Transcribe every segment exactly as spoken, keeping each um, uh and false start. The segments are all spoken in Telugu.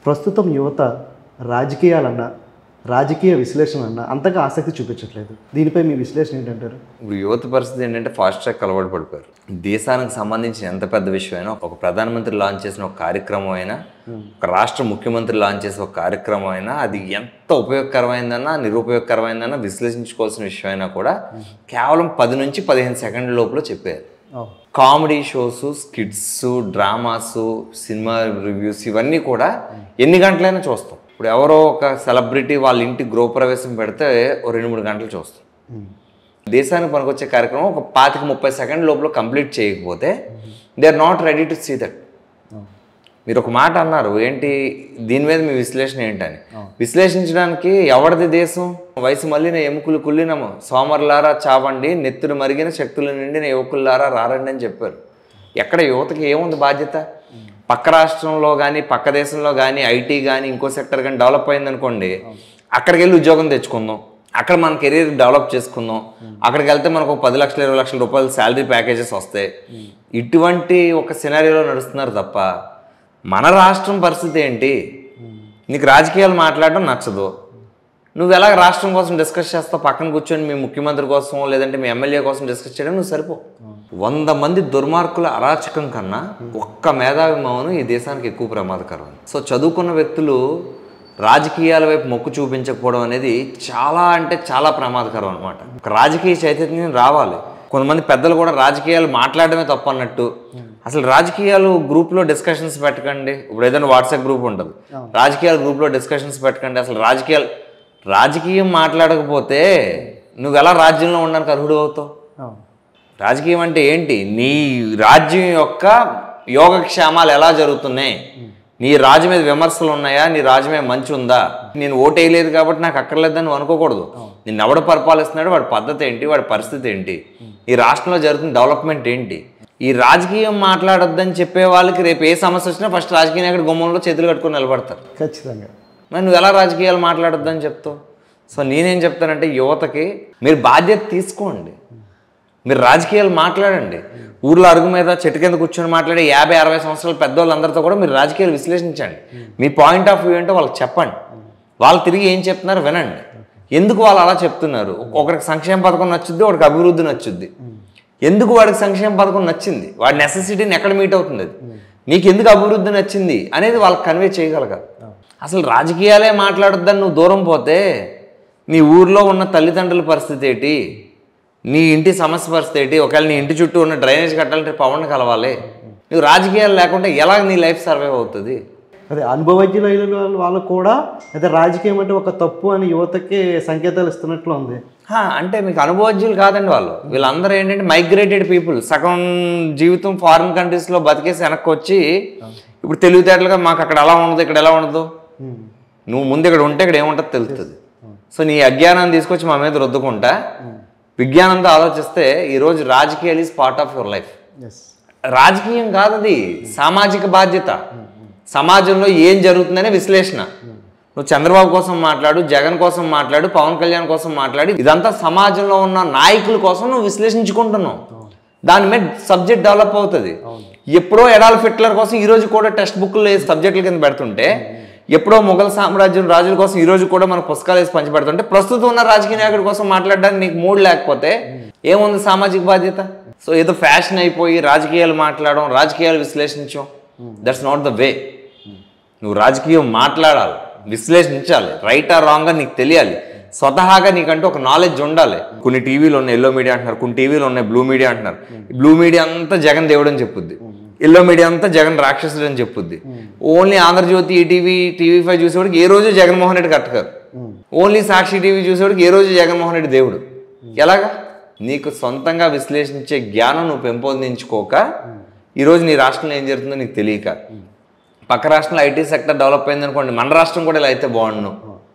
ప్రస్తుతం యువత రాజకీయాలన్నా రాజకీయ విశ్లేషణ అన్న అంతగా ఆసక్తి చూపించట్లేదు. దీనిపై మీ విశ్లేషణ ఏంటంటారు? ఇప్పుడు యువత పరిస్థితి ఏంటంటే ఫాస్ట్ ట్రాక్ అలవాటు పడిపోయారు. దేశానికి సంబంధించిన ఎంత పెద్ద విషయం అయినా, ఒక ప్రధానమంత్రి లాంచ్ చేసిన ఒక కార్యక్రమం అయినా, ఒక రాష్ట్ర ముఖ్యమంత్రి లాంచ్ చేసిన ఒక కార్యక్రమం అయినా, అది ఎంత ఉపయోగకరమైందన్నా నిరుపయోగకరమైందన్నా విశ్లేషించుకోవాల్సిన విషయం అయినా కూడా కేవలం పది నుంచి పదిహేను సెకండ్ల లోపల చెప్పారు. Comedy shows, skits, dramas, cinema reviews ఇవన్నీ కూడా ఎన్ని గంటలైనా చూస్తాం. ఇప్పుడు ఎవరో ఒక సెలబ్రిటీ వాళ్ళ ఇంటి గృహప్రవేశం పెడితే ఓ రెండు మూడు గంటలు చూస్తాం. దేశానికి పనికొచ్చే కార్యక్రమం ఒక పాతిక ముప్పై సెకండ్ లోపల కంప్లీట్ చేయకపోతే they are not ready to see that. మీరు ఒక మాట అన్నారు, ఏంటి దీని మీద మీ విశ్లేషణ ఏంటని. విశ్లేషించడానికి ఎవరిది దేశం? వయసు మళ్ళిన ఎముకలు కుళ్ళినము సోమరులారా చావండి, నెత్తులు మరిగిన శక్తులు నిండిన యువకులారా రారండి అని చెప్పారు. ఎక్కడ యువతకి ఏముంది బాధ్యత? పక్క రాష్ట్రంలో కానీ పక్క దేశంలో కానీ ఐటీ కానీ ఇంకో సెక్టర్ కానీ డెవలప్ అయిందనుకోండి, అక్కడికి వెళ్ళి ఉద్యోగం తెచ్చుకుందాం, అక్కడ మన కెరీర్ డెవలప్ చేసుకుందాం, అక్కడికి వెళ్తే మనకు ఒక పది లక్షల ఇరవై లక్షల రూపాయలు శాలరీ ప్యాకేజెస్ వస్తాయి. ఇటువంటి ఒక సినారియోలో నడుస్తున్నారు తప్ప మన రాష్ట్రం పరిస్థితి ఏంటి? నీకు రాజకీయాలు మాట్లాడడం నచ్చదు, నువ్వు ఎలా రాష్ట్రం కోసం డిస్కస్ చేస్తావు? పక్కన కూర్చొని మీ ముఖ్యమంత్రి కోసం లేదంటే మీ ఎమ్మెల్యే కోసం డిస్కస్ చేయడం నువ్వు సరిపో. వంద మంది దుర్మార్గుల అరాచకం కన్నా ఒక్క మేధావి మౌనం ఈ దేశానికి ఎక్కువ ప్రమాదకరం. సో చదువుకున్న వ్యక్తులు రాజకీయాల వైపు మొక్కు చూపించకపోవడం అనేది చాలా అంటే చాలా ప్రమాదకరం అనమాట. ఒక రాజకీయ చైతన్యం రావాలి. కొంతమంది పెద్దలు కూడా రాజకీయాలు మాట్లాడడమే తప్పు అన్నట్టు. అసలు రాజకీయాలు గ్రూప్లో డిస్కషన్స్ పెట్టకండి. ఇప్పుడు ఏదైనా వాట్సాప్ గ్రూప్ ఉంటుంది, రాజకీయాల గ్రూప్లో డిస్కషన్స్ పెట్టకండి. అసలు రాజకీయాలు రాజకీయం మాట్లాడకపోతే నువ్వు ఎలా రాజ్యంలో ఉండడానికి అర్హుడు అవుతావు? రాజకీయం అంటే ఏంటి? నీ రాజ్యం యొక్క యోగక్షేమాలు ఎలా జరుగుతున్నాయి, నీ రాజు మీద విమర్శలు ఉన్నాయా, నీ రాజు మీద మంచి ఉందా, నేను ఓటు వేయలేదు కాబట్టి నాకు అక్కర్లేదని నువ్వు అనుకోకూడదు. నిన్ను ఎవడ పరిపాలిస్తున్నాడు, వాడి పద్ధతి ఏంటి, వాడి పరిస్థితి ఏంటి, ఈ రాష్ట్రంలో జరుగుతున్న డెవలప్మెంట్ ఏంటి. ఈ రాజకీయం మాట్లాడొద్దని చెప్పే వాళ్ళకి రేపు ఏ సమస్య వచ్చినా ఫస్ట్ రాజకీయ నాయకుడు గుమ్మంలో చేతులు కట్టుకొని నిలబడతారు. ఖచ్చితంగా. మరి నువ్వు ఎలా రాజకీయాలు మాట్లాడొద్దని చెప్తావు? సో నేనేం చెప్తానంటే యువతకి మీరు బాధ్యత తీసుకోండి, మీరు రాజకీయాలు మాట్లాడండి. ఊర్లో అరుగు మీద చెట్టు కింద కూర్చొని మాట్లాడే యాభై అరవై సంవత్సరాల పెద్దవాళ్ళందరితో కూడా మీరు రాజకీయాలు విశ్లేషించండి. మీ పాయింట్ ఆఫ్ వ్యూ ఏంటో వాళ్ళకి చెప్పండి. వాళ్ళు తిరిగి ఏం చెప్తున్నారు వినండి. ఎందుకు వాళ్ళు అలా చెప్తున్నారు? ఒకరికి సంక్షేమ పథకం నచ్చుద్ది, ఒకరికి అభివృద్ధి నచ్చుద్ది. ఎందుకు వాడికి సంక్షేమ పథకం నచ్చింది, వాడి నెసెసిటీని ఎక్కడ మీట్ అవుతుంది, అది నీకు ఎందుకు అభివృద్ధి నచ్చింది అనేది వాళ్ళకి కన్వే చేయగలగాలి. అసలు రాజకీయాలే మాట్లాడొద్దని నువ్వు దూరం పోతే నీ ఊర్లో ఉన్న తల్లిదండ్రుల పరిస్థితి ఏంటి, నీ ఇంటి సమస్య పరిస్థితి ఏంటి? ఒకవేళ నీ ఇంటి చుట్టూ ఉన్న డ్రైనేజ్ కట్టాలంటే పవన్ కలవాలి. నువ్వు రాజకీయాలు లేకుండా ఎలా నీ లైఫ్ సర్వైవ్ అవుతుంది? అదే అనుభవజ్ఞుల వాళ్ళు కూడా అయితే రాజకీయం అంటే ఒక తప్పు అని యువతకి సంకేతాలు ఇస్తున్నట్లు ఉంది. అంటే మీకు అనుభవజ్ఞులు కాదండి వాళ్ళు. వీళ్ళందరూ ఏంటంటే మైగ్రేటెడ్ పీపుల్, సగం జీవితం ఫారిన్ కంట్రీస్లో బతికేసి వెనక్కి వచ్చి ఇప్పుడు తెలివితేటలుగా మాకు అక్కడ ఎలా ఉండదు, ఇక్కడ ఎలా ఉండదు, నువ్వు ముందు ఇక్కడ ఉంటే ఇక్కడ ఏముంటుందో తెలుస్తుంది. సో నీ అజ్ఞానాన్ని తీసుకొచ్చి మా మీద రుద్దుకుంటా విజ్ఞానంతో ఆలోచిస్తే ఈరోజు రాజకీయాలు is part of your life. రాజకీయం కాదు, అది సామాజిక బాధ్యత. సమాజంలో ఏం జరుగుతుందనే విశ్లేషణ. నువ్వు చంద్రబాబు కోసం మాట్లాడు, జగన్ కోసం మాట్లాడు, పవన్ కళ్యాణ్ కోసం మాట్లాడు, ఇదంతా సమాజంలో ఉన్న నాయకుల కోసం నువ్వు విశ్లేషించుకుంటున్నావు. దాని మీద సబ్జెక్ట్ డెవలప్ అవుతుంది. ఎప్పుడో ఎడాల్ఫ్ హిట్లర్ కోసం ఈరోజు కూడా టెక్స్ట్ బుక్లు వేసి సబ్జెక్టుల కింద పెడుతుంటే, ఎప్పుడో మొఘల్ సామ్రాజ్యం రాజుల కోసం ఈరోజు కూడా మనకు పుస్తకాలు వేసి పంచిపెడుతుంటే, ప్రస్తుతం ఉన్న రాజకీయ నాయకుడి కోసం మాట్లాడడానికి నీకు మూడ్ లేకపోతే ఏముంది సామాజిక బాధ్యత? సో ఏదో ఫ్యాషన్ అయిపోయి రాజకీయాలు మాట్లాడడం, రాజకీయాలు విశ్లేషించడం, దట్స్ నాట్ ద వే. నువ్వు రాజకీయం మాట్లాడాలి, విశ్లేషించాలి, రైట్ ఆర్ రాంగ్ అని నీకు తెలియాలి. స్వతహాగా నీకంటూ ఒక నాలెడ్జ్ ఉండాలి. కొన్ని టీవీలు ఉన్నాయి ఎల్లో మీడియా అంటున్నారు, కొన్ని టీవీలు ఉన్నాయి బ్లూ మీడియా అంటున్నారు. బ్లూ మీడియా అంతా జగన్ దేవుడు అని చెప్పుద్ది, ఎల్లో మీడియా అంతా జగన్ రాక్షసుడు అని చెప్పుద్ది. Only Andhra Jyothi, ETV, TV five చూసేవాడికి ఏ రోజు జగన్మోహన్ రెడ్డి కట్టకారు. ఓన్లీ సాక్షి టీవీ చూసేవాడికి ఏ రోజు జగన్మోహన్ రెడ్డి దేవుడు. ఎలాగా? నీకు సొంతంగా విశ్లేషించే జ్ఞానం నువ్వు పెంపొందించుకోక ఈరోజు నీ రాష్ట్రంలో ఏం జరుగుతుందో నీకు తెలియక, పక్క రాష్ట్రంలో ఐటీ సెక్టర్ డెవలప్ అయింది అనుకోండి, మన రాష్ట్రం కూడా ఇలా అయితే బాగుండు.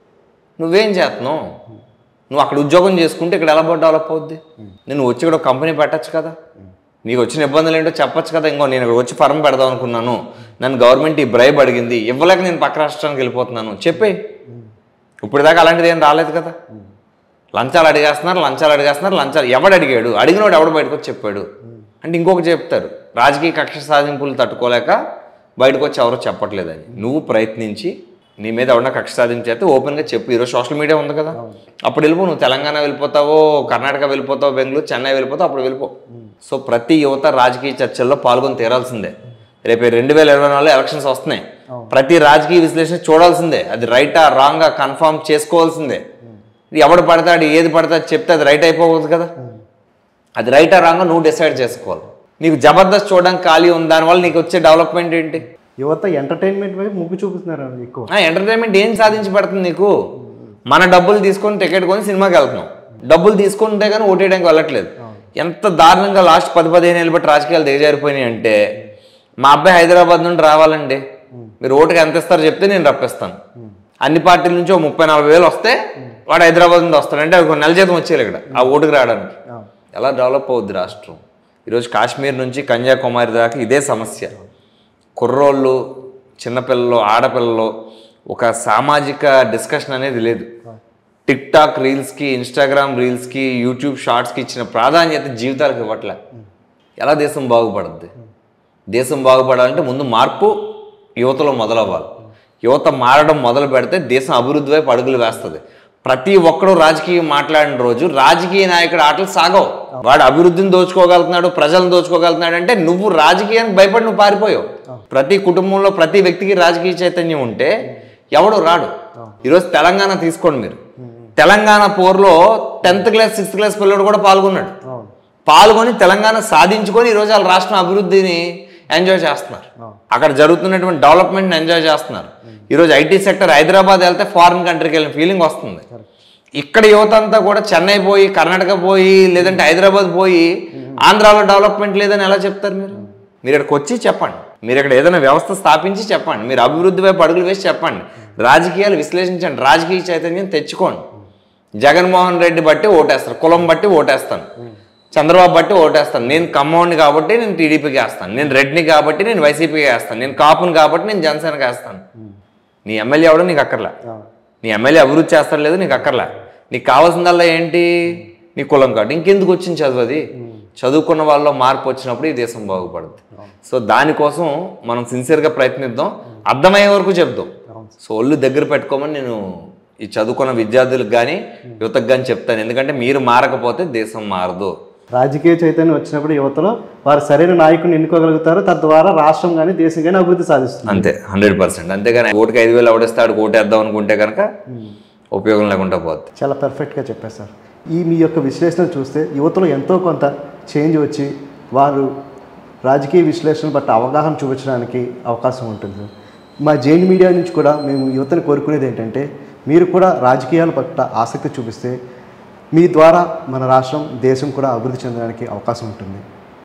నువ్వేం చేస్తున్నావు? నువ్వు అక్కడ ఉద్యోగం చేసుకుంటే ఇక్కడ ఎలా డెవలప్ అవుద్ది? నేను వచ్చి ఇక్కడ ఒక కంపెనీ పెట్టచ్చు కదా, నీకు వచ్చిన ఇబ్బందులు ఏంటో చెప్పచ్చు కదా. ఇంకో నేను ఇక్కడ వచ్చి ఫర్మ్ పెడదాం అనుకున్నాను, నన్ను గవర్నమెంట్ ఈ బ్రైబ్ అడిగింది, ఇవ్వలేక నేను పక్క రాష్ట్రానికి వెళ్ళిపోతున్నాను చెప్పే. ఇప్పుడు దాకా అలాంటిది ఏం రాలేదు కదా. లంచాలు అడిగేస్తున్నారు, లంచాలు అడిగేస్తున్నారు, లంచాలు ఎవడు అడిగాడు? అడిగినోడు ఎవడు బయటకు వచ్చి చెప్పాడు అంటే ఇంకొక చెప్తారు. రాజకీయ కక్ష సాధింపులు తట్టుకోలేక బయటకు వచ్చి ఎవరో చెప్పట్లేదని. నువ్వు ప్రయత్నించి నీ మీద ఎవరన్నా కక్ష సాధించేస్తే ఓపెన్గా చెప్పు. ఈరోజు సోషల్ మీడియా ఉంది కదా, అప్పుడు వెళ్ళిపో. నువ్వు తెలంగాణ వెళ్ళిపోతావో, కర్ణాటక వెళ్ళిపోతావు, బెంగళూరు, చెన్నై వెళ్ళిపోతావు, అప్పుడు వెళ్ళిపో. సో ప్రతి యువత రాజకీయ చర్చల్లో పాల్గొని తీరాల్సిందే. రేపు రెండు వేల ఇరవై నాలుగులో ఎలక్షన్స్ వస్తున్నాయి. ప్రతి రాజకీయ విశ్లేషణ చూడాల్సిందే. అది రైటా రాంగా కన్ఫర్మ్ చేసుకోవాల్సిందే. ఎవడు పడతాడు ఏది పడతాడు చెప్తే అది రైట్ అయిపోకూడదు కదా. అది రైటా రాంగా నువ్వు డిసైడ్ చేసుకోవాలి. నీకు జబర్దస్త్ చూడడానికి ఖాళీ ఉంది, దానివల్ల నీకు వచ్చే డెవలప్మెంట్ ఏంటి? యువత ఎంటర్టైన్మెంట్ వైపు మొగ్గు చూపిస్తున్నారు ఎక్కువ. ఎంటర్టైన్మెంట్ ఏం సాధించి పెడుతుంది నీకు? మన డబ్బులు తీసుకొని టికెట్ కొని సినిమాకి వెళ్తున్నాం. డబ్బులు తీసుకుంటే కానీ ఓటేయడానికి వెళ్ళట్లేదు. ఎంత దారుణంగా లాస్ట్ పది పదిహేను ఏళ్ళు బట్టి రాజకీయాలు దిగజారిపోయినాయి అంటే, మా అబ్బాయి హైదరాబాద్ నుండి రావాలండి, మీరు ఓటుకి ఎంత ఇస్తారో చెప్తే నేను రప్పిస్తాను. అన్ని పార్టీల నుంచి ఒక ముప్పై నలభై వేలు వస్తే వాడు హైదరాబాద్ నుండి వస్తాడంటే ఒక నెల జీతం వచ్చేయాలి ఇక్కడ ఆ ఓటుకు రావడానికి. ఎలా డెవలప్ అవుద్ది రాష్ట్రం? ఈరోజు కాశ్మీర్ నుంచి కన్యాకుమారి దాకా ఇదే సమస్య. కుర్రోళ్ళు, చిన్నపిల్లలు, ఆడపిల్లలు, ఒక సామాజిక డిస్కషన్ అనేది లేదు. టిక్ టాక్ రీల్స్కి, ఇన్స్టాగ్రామ్ రీల్స్కి, యూట్యూబ్ షార్ట్స్కి ఇచ్చిన ప్రాధాన్యత జీవితాలకు ఇవ్వట్లే. ఎలా దేశం బాగుపడుద్ది? దేశం బాగుపడాలంటే ముందు మార్పు యువతలో మొదలవ్వాలి. యువత మారడం మొదలు పెడితే దేశం అభివృద్ధి వైపు అడుగులు వేస్తుంది. ప్రతి ఒక్కడు రాజకీయం మాట్లాడిన రోజు రాజకీయ నాయకుడు ఆటలు సాగవు. వాడు అభివృద్ధిని దోచుకోగలుగుతున్నాడు, ప్రజలను దోచుకోగలుగుతున్నాడు అంటే నువ్వు రాజకీయానికి భయపడి నువ్వు పారిపోయావు. ప్రతి కుటుంబంలో ప్రతి వ్యక్తికి రాజకీయ చైతన్యం ఉంటే ఎవడు రాడు. ఈరోజు తెలంగాణ తీసుకోండి మీరు. తెలంగాణ పోర్లో టెన్త్ క్లాస్ సిక్స్త్ క్లాస్ పిల్లడు కూడా పాల్గొన్నాడు. పాల్గొని తెలంగాణ సాధించుకొని ఈరోజు వాళ్ళ రాష్ట్రం అభివృద్ధిని ఎంజాయ్ చేస్తున్నారు. అక్కడ జరుగుతున్నటువంటి డెవలప్మెంట్ని ఎంజాయ్ చేస్తున్నారు. ఈరోజు ఐటీ సెక్టర్ హైదరాబాద్ వెళ్తే ఫారిన్ కంట్రీకి వెళ్ళిన ఫీలింగ్ వస్తుంది. ఇక్కడ యువత అంతా కూడా చెన్నై పోయి, కర్ణాటక పోయి, లేదంటే హైదరాబాద్ పోయి ఆంధ్రాలో డెవలప్మెంట్ లేదని ఎలా చెప్తారు మీరు? మీరు ఇక్కడికి వచ్చి చెప్పండి. మీరు ఇక్కడ ఏదైనా వ్యవస్థ స్థాపించి చెప్పండి. మీరు అభివృద్ధి వైపు అడుగులు వేసి చెప్పండి. రాజకీయాలు విశ్లేషించండి. రాజకీయ చైతన్యం తెచ్చుకోండి. జగన్మోహన్ రెడ్డి బట్టి ఓటేస్తారు, కులం బట్టి ఓటేస్తాను, చంద్రబాబు బట్టి ఓటేస్తాను. నేను ఖమ్మంని కాబట్టి నేను టీడీపీకి వేస్తాను, నేను రెడ్ని కాబట్టి నేను వైసీపీకి వేస్తాను, నేను కాపుని కాబట్టి నేను జనసేనకి వేస్తాను. నీ ఎమ్మెల్యే అవడం నీకు అక్కర్లే. నీ ఎమ్మెల్యే అభివృద్ధి చేస్తాడు లేదు నీకు అక్కర్లే. నీకు కావాల్సిందల్లా ఏంటి? నీ కులం కాదు. ఇంకెందుకు వచ్చింది చదువు? అది చదువుకున్న వాళ్ళలో మార్పు వచ్చినప్పుడు ఈ దేశం బాగుపడుతుంది. సో దానికోసం మనం సిన్సియర్గా ప్రయత్నిద్దాం, అర్థమయ్యే వరకు చెప్దాం. సో ఒళ్ళు దగ్గర పెట్టుకోమని నేను ఈ చదువుకున్న విద్యార్థులకు కానీ యువతకు కానీ చెప్తాను. ఎందుకంటే మీరు మారకపోతే దేశం మారదు. రాజకీయ చైతన్యం వచ్చినప్పుడు యువతలో వారు సరైన నాయకుడిని ఎన్నుకోగలుగుతారు. తద్వారా రాష్ట్రం కానీ దేశం కానీ అభివృద్ధి సాధిస్తుంది. అంతే, హండ్రెడ్ పర్సెంట్. అంతేగాని ఓటుకి ఐదు వేలు అవడేస్తాడు ఓటేద్దాం అనుకుంటే కనుక ఉపయోగం లేకుండా పోతుంది. చాలా పర్ఫెక్ట్గా చెప్పారు సార్. ఈ మీ యొక్క విశ్లేషణ చూస్తే యువతలో ఎంతో కొంత చేంజ్ వచ్చి వారు రాజకీయ విశ్లేషణ బట్టి అవగాహన చూపించడానికి అవకాశం ఉంటుంది. మా జైన్ మీడియా నుంచి కూడా మేము యువతను కోరుకునేది ఏంటంటే, మీరు కూడా రాజకీయాల పట్ల ఆసక్తి చూపిస్తే మీ ద్వారా మన రాష్ట్రం, దేశం కూడా అభివృద్ధి చెందడానికి అవకాశం ఉంటుంది.